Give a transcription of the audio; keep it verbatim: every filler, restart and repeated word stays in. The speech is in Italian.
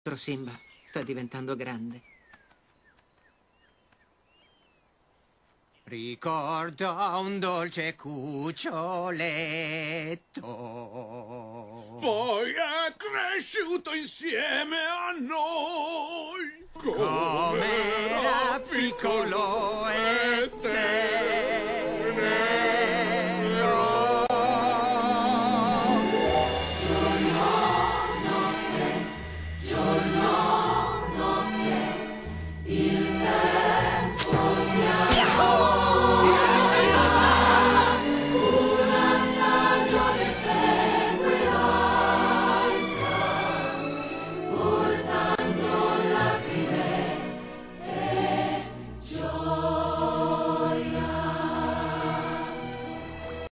nostro Simba sta diventando grande. Ricorda un dolce cuccioletto. Poi è cresciuto insieme a noi. Come era piccolo e te.